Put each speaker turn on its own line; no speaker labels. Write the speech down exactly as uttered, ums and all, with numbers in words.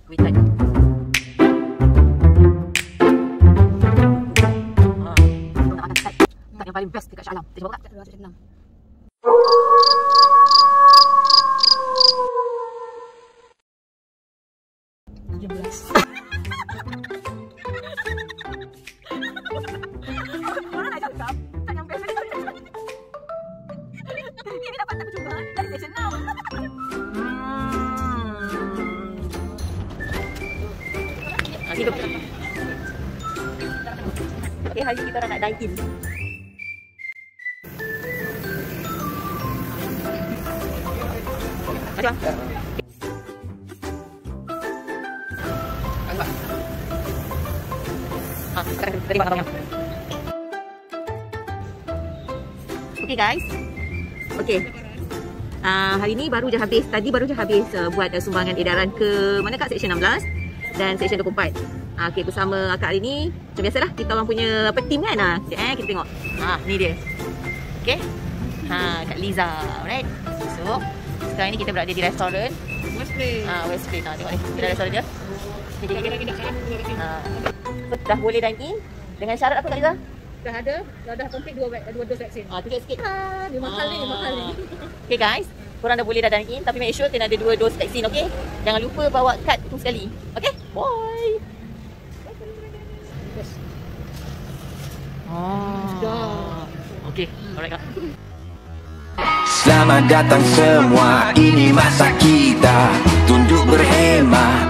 Wait time. Ah, nak makan start. Start yang paling best dekat Shah Alam. Kita cuba buka. Start dua, start enam. tujuh belas. Mana nak cakap? Tak yang best. Ini dapat aku cuba dari session enam. Hmm. Hidup. Okay, hari ni kita orang nak dine in. Macam mana? Ah, sekarang tadi buat abangnya. Okay guys. Okay. Uh, hari ni baru je habis, tadi baru je habis uh, buat uh, sumbangan edaran ke mana kat seksyen enam belas dan seksyen dua puluh empat. Uh, okay, bersama akak hari ni, macam biasalah kita orang punya apa team kan. Ah, uh, eh kita tengok. Ah, uh, ni dia. Okay. Ha, Kak Liza, alright. So, sekarang ni kita berada di restoran
Westplay.
Ah, uh, Westplay. Nah, tengok ni. Kita restoran dia.
Kita lagi nak kat
Ha. Dah boleh dine in dengan syarat apa Kak Liza?
dah ada, dah dah komplit dua dua dos vaksin.
Ah, tunjuk sikit.
Ah, dia mahal ni, mahal ni.
Okay guys, korang dah boleh dah dine in tapi make sure kena ada dua dos vaksin, okey? Jangan lupa bawa kad tu sekali. Okey? Bye.
Yes.
Oh.
Dah.
Okey, alright Kak.
Selamat datang semua, ini masa kita tunduk berhemah.